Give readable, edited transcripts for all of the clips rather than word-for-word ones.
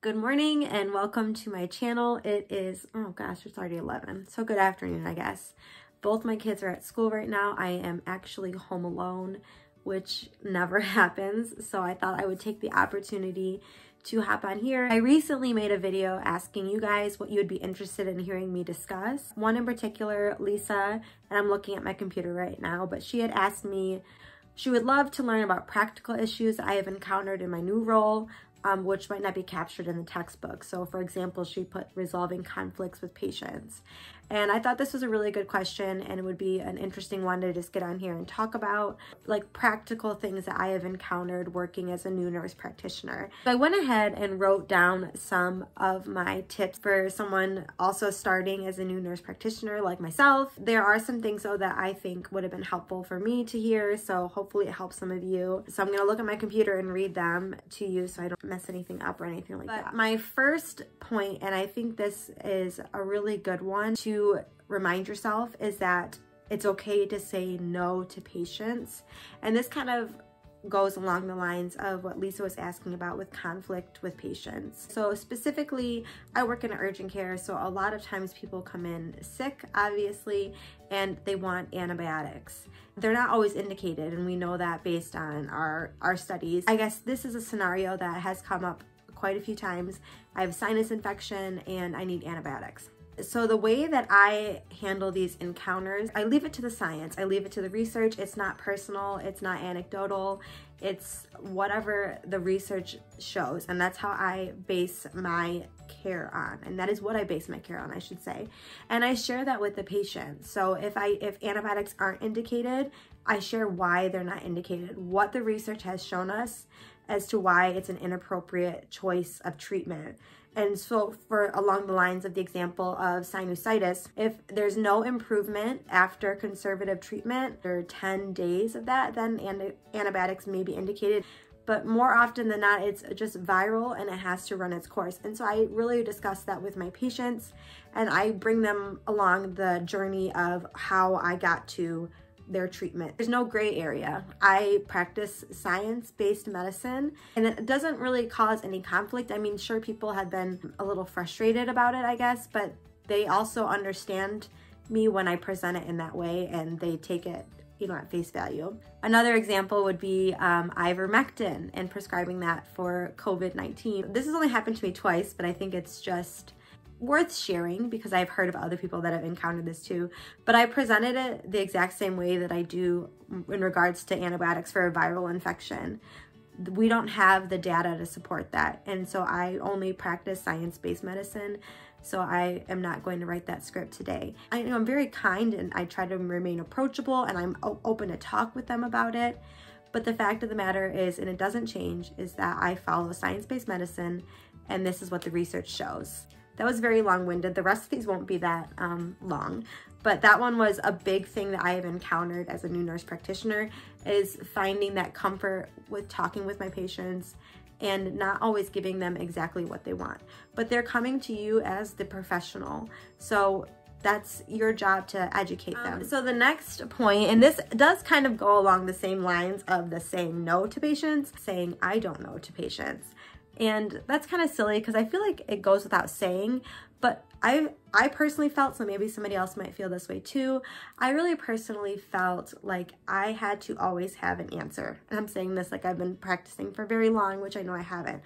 Good morning and welcome to my channel. It is, oh gosh, it's already 11. So good afternoon, I guess. Both my kids are at school right now. I am actually home alone, which never happens. So I thought I would take the opportunity to hop on here. I recently made a video asking you guys what you would be interested in hearing me discuss. One in particular, Lisa, and I'm looking at my computer right now, but she had asked me she would love to learn about practical issues I have encountered in my new role, which might not be captured in the textbook. So for example, she put resolving conflicts with patients. And I thought this was a really good question and it would be an interesting one to just get on here and talk about, like practical things that I have encountered working as a new nurse practitioner. So I went ahead and wrote down some of my tips for someone also starting as a new nurse practitioner like myself. There are some things though that I think would have been helpful for me to hear, so hopefully it helps some of you. So I'm gonna look at my computer and read them to you so I don't mess anything up or anything like that. My first point, and I think this is a really good one to remind yourself, is that it's okay to say no to patients. And this kind of goes along the lines of what Lisa was asking about with conflict with patients. So specifically, I work in urgent care, so a lot of times people come in sick, obviously, and they want antibiotics. They're not always indicated, and we know that based on our studies. I guess this is a scenario that has come up quite a few times. I have sinus infection and I need antibiotics. So the way that I handle these encounters, I leave it to the science. I leave it to the research. It's not personal. It's not anecdotal. It's whatever the research shows. And that's how I base my care on. And that is what I base my care on, I should say. And I share that with the patient. So if antibiotics aren't indicated, I share why they're not indicated, what the research has shown us as to why it's an inappropriate choice of treatment. And so for along the lines of the example of sinusitis, if there's no improvement after conservative treatment or 10 days of that, then antibiotics may be indicated. But more often than not, it's just viral and it has to run its course. And so I really discuss that with my patients and I bring them along the journey of how I got to their treatment. There's no gray area. I practice science-based medicine and it doesn't really cause any conflict. I mean, sure, people have been a little frustrated about it, I guess, but they also understand me when I present it in that way and they take it, you know, at face value. Another example would be ivermectin and prescribing that for COVID-19. This has only happened to me twice, but I think it's just worth sharing because I've heard of other people that have encountered this too. But I presented it the exact same way that I do in regards to antibiotics for a viral infection. We don't have the data to support that. And so I only practice science-based medicine. So I am not going to write that script today. I'm very kind and I try to remain approachable and I'm open to talk with them about it. But the fact of the matter is, and it doesn't change, is that I follow science-based medicine and this is what the research shows. That was very long-winded. The rest of these won't be that long, but that one was a big thing that I have encountered as a new nurse practitioner, is finding that comfort with talking with my patients and not always giving them exactly what they want. But they're coming to you as the professional. So that's your job to educate them. So the next point, and this does kind of go along the same lines of the saying no to patients, saying I don't know to patients. And that's kind of silly because I feel like it goes without saying, but I personally felt, so maybe somebody else might feel this way too, I really personally felt like I had to always have an answer. And I'm saying this like I've been practicing for very long, which I know I haven't.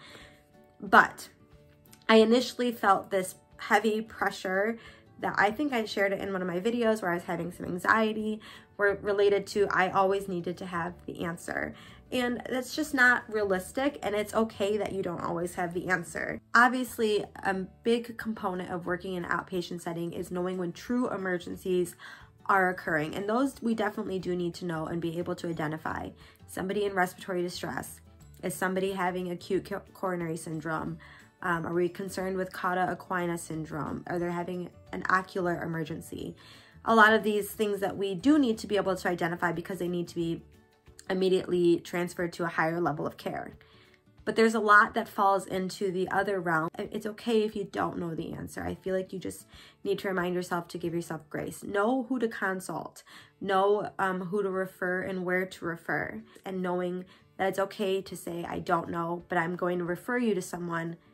But I initially felt this heavy pressure that I think I shared it in one of my videos where I was having some anxiety related to I always needed to have the answer. And that's just not realistic, and it's okay that you don't always have the answer. Obviously, a big component of working in an outpatient setting is knowing when true emergencies are occurring, and those we definitely do need to know and be able to identify. Somebody in respiratory distress, is somebody having acute coronary syndrome? Are we concerned with cauda equina syndrome? Are they having an ocular emergency? A lot of these things that we do need to be able to identify because they need to be immediately transferred to a higher level of care. But there's a lot that falls into the other realm. It's okay if you don't know the answer. I feel like you just need to remind yourself to give yourself grace. Know who to consult, know who to refer and where to refer, and knowing that it's okay to say, I don't know, but I'm going to refer you to someone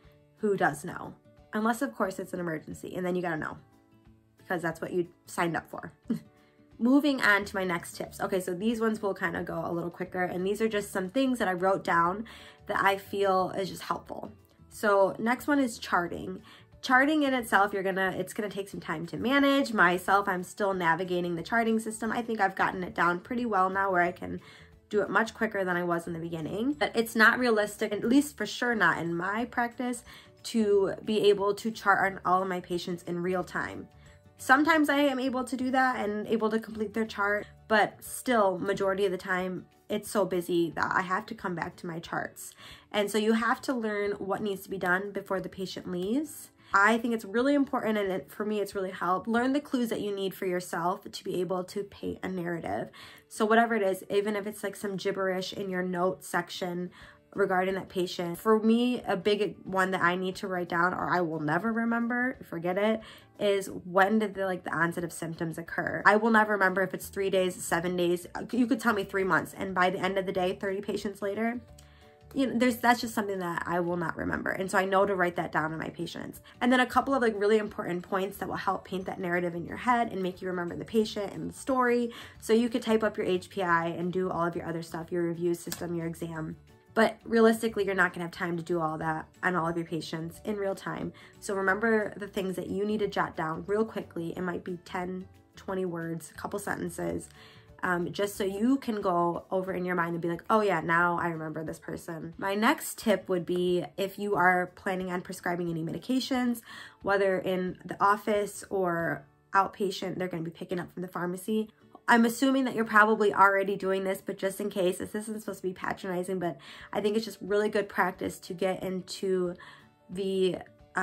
who does know. Unless, of course, it's an emergency, and then you gotta know because that's what you signed up for. Moving on to my next tips. Okay, so these ones will kind of go a little quicker, and these are just some things that I wrote down that I feel is just helpful. So next one is charting. Charting in itself, it's gonna take some time to manage. Myself, I'm still navigating the charting system. I think I've gotten it down pretty well now where I can do it much quicker than I was in the beginning. But it's not realistic, at least for sure not in my practice, to be able to chart on all of my patients in real time. Sometimes I am able to do that and able to complete their chart, but still, majority of the time, it's so busy that I have to come back to my charts. And so you have to learn what needs to be done before the patient leaves. I think it's really important, and for me, it's really helped. Learn the clues that you need for yourself to be able to paint a narrative. So whatever it is, even if it's like some gibberish in your notes section regarding that patient. For me, a big one that I need to write down, or I will never remember, forget it, is when did the onset of symptoms occur. I will never remember if it's 3 days, 7 days. You could tell me 3 months, and by the end of the day, 30 patients later, you know, that's just something that I will not remember. And so I know to write that down in my patients. And then a couple of really important points that will help paint that narrative in your head and make you remember the patient and the story. So you could type up your HPI and do all of your other stuff, your review system, your exam. But realistically, you're not gonna have time to do all that on all of your patients in real time. So remember the things that you need to jot down real quickly. It might be 10, 20 words, a couple sentences, just so you can go over in your mind and be like, oh yeah, now I remember this person. My next tip would be if you are planning on prescribing any medications, whether in the office or outpatient, they're gonna be picking up from the pharmacy. I'm assuming that you're probably already doing this, but just in case, this isn't supposed to be patronizing, but I think it's just really good practice to get into the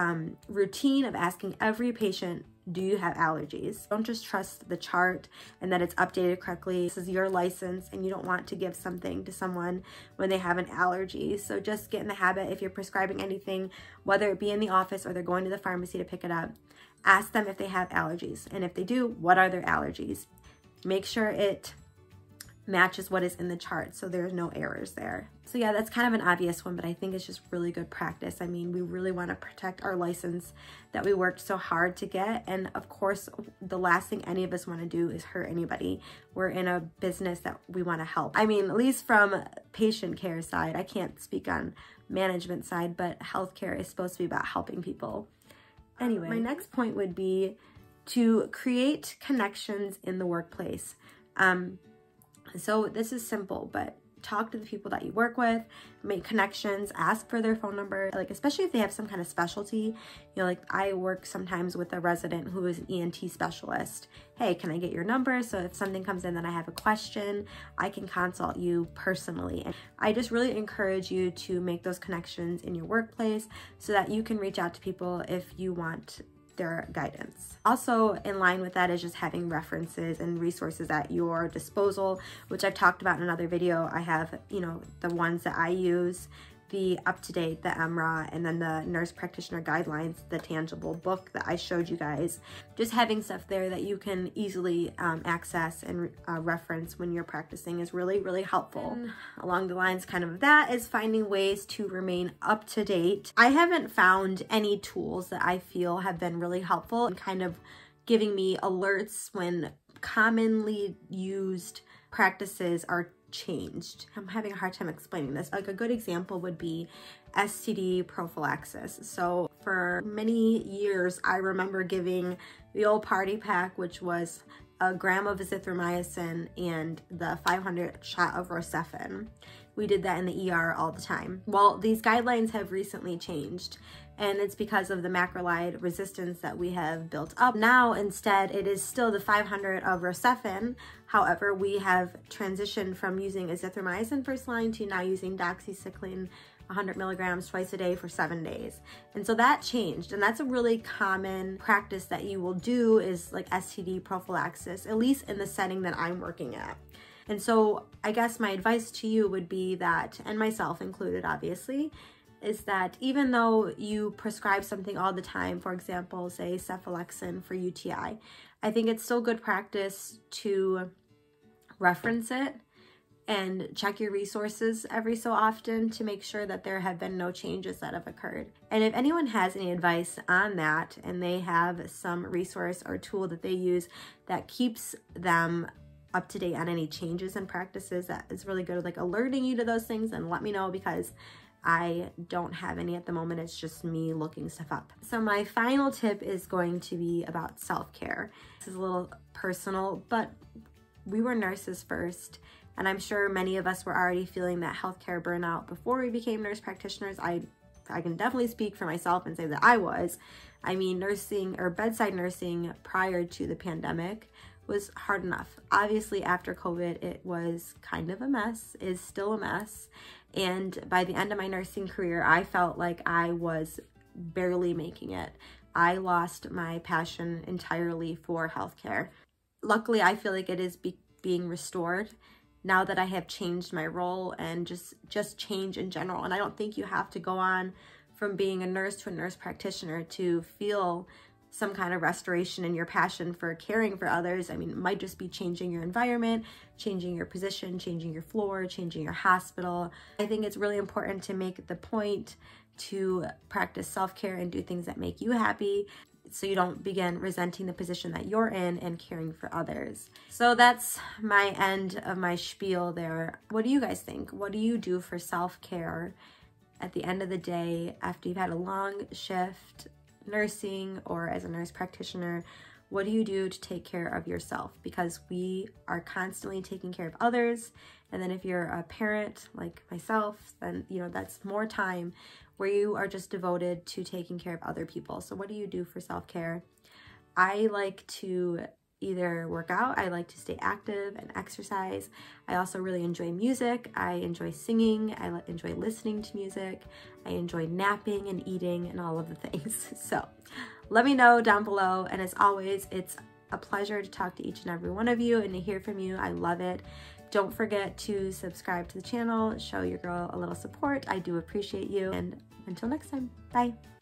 routine of asking every patient, do you have allergies? Don't just trust the chart and that it's updated correctly. This is your license and you don't want to give something to someone when they have an allergy. So just get in the habit, if you're prescribing anything, whether it be in the office or they're going to the pharmacy to pick it up, ask them if they have allergies. And if they do, what are their allergies? Make sure it matches what is in the chart so there's no errors there. So yeah, that's kind of an obvious one, but I think it's just really good practice. I mean, we really want to protect our license that we worked so hard to get. And of course, the last thing any of us want to do is hurt anybody. We're in a business that we want to help. I mean, at least from patient care side, I can't speak on management side, but healthcare is supposed to be about helping people. Anyway, my next point would be to create connections in the workplace. So this is simple, but talk to the people that you work with, make connections, ask for their phone number, especially if they have some kind of specialty. You know, I work sometimes with a resident who is an ENT specialist. Hey, can I get your number? So if something comes in that I have a question, I can consult you personally. And I just really encourage you to make those connections in your workplace so that you can reach out to people if you want their guidance. Also in line with that is just having references and resources at your disposal, which I've talked about in another video. I have, you know, the ones that I use, the UpToDate, the EMRA, and then the Nurse Practitioner Guidelines, the tangible book that I showed you guys. Just having stuff there that you can easily access and reference when you're practicing is really, really helpful. And along the lines kind of that is finding ways to remain up to date. I haven't found any tools that I feel have been really helpful in kind of giving me alerts when commonly used practices are changed. I'm having a hard time explaining this. A good example would be STD prophylaxis. So for many years, I remember giving the old party pack, which was a gram of azithromycin and the 500 shot of Rocephin. We did that in the ER all the time. Well, these guidelines have recently changed, and it's because of the macrolide resistance that we have built up. Now, instead, it is still the 500 of Rocephin. However, we have transitioned from using azithromycin first line to now using doxycycline 100 milligrams twice a day for 7 days. And so that changed, and that's a really common practice that you will do is like STD prophylaxis, at least in the setting that I'm working at. And so I guess my advice to you would be that, and myself included obviously, is that even though you prescribe something all the time, for example, say cephalexin for UTI, I think it's still good practice to reference it and check your resources every so often to make sure that there have been no changes that have occurred. And if anyone has any advice on that and they have some resource or tool that they use that keeps them up to date on any changes and practices that is really good, like alerting you to those things, and let me know, because I don't have any at the moment. It's just me looking stuff up. So my final tip is going to be about self-care. This is a little personal, but we were nurses first, and I'm sure many of us were already feeling that healthcare burnout before we became nurse practitioners. I can definitely speak for myself and say that I was. I mean, nursing or bedside nursing prior to the pandemic was hard enough. Obviously, after COVID, it was kind of a mess, is still a mess. And by the end of my nursing career, I felt like I was barely making it. I lost my passion entirely for healthcare. Luckily, I feel like it is being restored now that I have changed my role and just change in general. And I don't think you have to go on from being a nurse to a nurse practitioner to feel some kind of restoration in your passion for caring for others. I mean, it might just be changing your environment, changing your position, changing your floor, changing your hospital. I think it's really important to make the point to practice self-care and do things that make you happy, so you don't begin resenting the position that you're in and caring for others. So that's my end of my spiel there. What do you guys think? What do you do for self-care at the end of the day after you've had a long shift nursing or as a nurse practitioner? What do you do to take care of yourself? Because we are constantly taking care of others. And then if you're a parent like myself, then that's more time where you are just devoted to taking care of other people. So what do you do for self-care? I like to either work out, I like to stay active and exercise. I also really enjoy music. I enjoy singing. I enjoy listening to music. I enjoy napping and eating and all of the things. So let me know down below. And as always, it's a pleasure to talk to each and every one of you and to hear from you. I love it. Don't forget to subscribe to the channel, show your girl a little support. I do appreciate you. And until next time, bye.